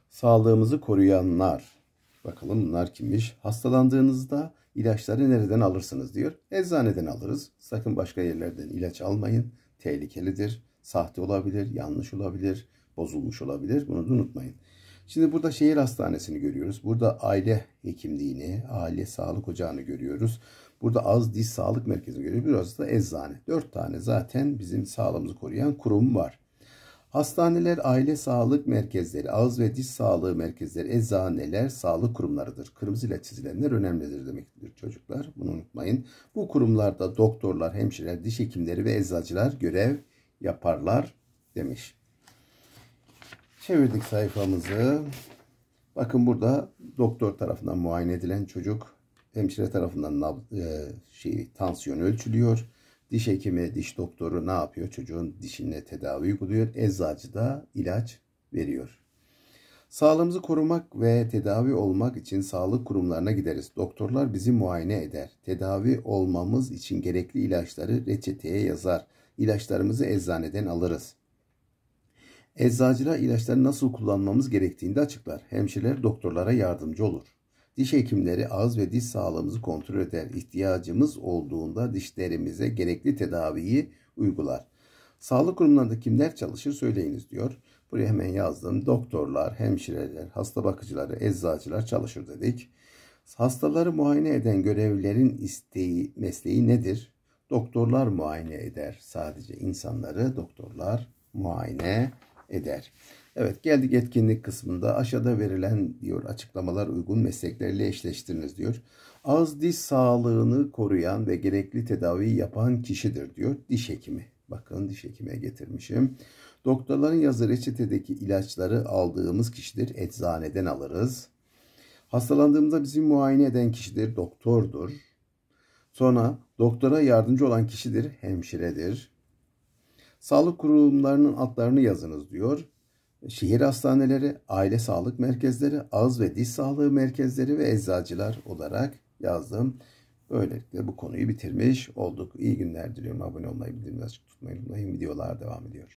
Sağlığımızı koruyanlar. Bakalım bunlar kimmiş? Hastalandığınızda ilaçları nereden alırsınız diyor. Eczaneden alırız. Sakın başka yerlerden ilaç almayın. Tehlikelidir. Sahte olabilir, yanlış olabilir, bozulmuş olabilir. Bunu da unutmayın. Şimdi burada şehir hastanesini görüyoruz. Burada aile hekimliğini, aile sağlık ocağını görüyoruz. Burada ağız diş sağlık merkezini görüyoruz. Burası da eczane. 4 tane zaten bizim sağlığımızı koruyan kurum var. Hastaneler, aile sağlık merkezleri, ağız ve diş sağlığı merkezleri, eczaneler sağlık kurumlarıdır. Kırmızıyla çizilenler önemlidir demektir çocuklar. Bunu unutmayın. Bu kurumlarda doktorlar, hemşireler, diş hekimleri ve eczacılar görev yaparlar demiş. Çevirdik sayfamızı. Bakın burada doktor tarafından muayene edilen çocuk, hemşire tarafından tansiyon ölçülüyor. Diş hekimi, diş doktoru ne yapıyor? Çocuğun dişine tedavi uyguluyor. Eczacı da ilaç veriyor. Sağlığımızı korumak ve tedavi olmak için sağlık kurumlarına gideriz. Doktorlar bizi muayene eder. Tedavi olmamız için gerekli ilaçları reçeteye yazar. İlaçlarımızı eczaneden alırız. Eczacılar ilaçları nasıl kullanmamız gerektiğini de açıklar. Hemşireler doktorlara yardımcı olur. Diş hekimleri ağız ve diş sağlığımızı kontrol eder. İhtiyacımız olduğunda dişlerimize gerekli tedaviyi uygular. Sağlık kurumlarında kimler çalışır söyleyiniz diyor. Buraya hemen yazdım. Doktorlar, hemşireler, hasta bakıcıları, eczacılar çalışır dedik. Hastaları muayene eden görevlilerin mesleği nedir? Doktorlar muayene eder. Sadece insanları doktorlar muayene eder. Evet, geldik etkinlik kısmında. Aşağıda verilen diyor açıklamalar uygun mesleklerle eşleştiriniz diyor. Ağız diş sağlığını koruyan ve gerekli tedaviyi yapan kişidir diyor. Diş hekimi. Bakın diş hekime getirmişim. Doktorların yazdığı reçetedeki ilaçları aldığımız kişidir. Eczaneden alırız. Hastalandığımızda bizi muayene eden kişidir. Doktordur. Sonra doktora yardımcı olan kişidir. Hemşiredir. Sağlık kurumlarının adlarını yazınız diyor. Şehir hastaneleri, aile sağlık merkezleri, ağız ve diş sağlığı merkezleri ve eczacılar olarak yazdım. Böylelikle bu konuyu bitirmiş olduk. İyi günler diliyorum. Abone olmayı, bildirimleri açık tutmayı unutmayın. Videolar devam ediyor.